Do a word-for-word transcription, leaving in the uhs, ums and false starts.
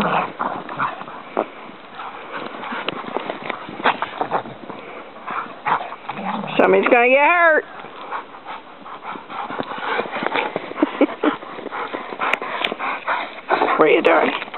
Somebody's gonna get hurt. What are you doing?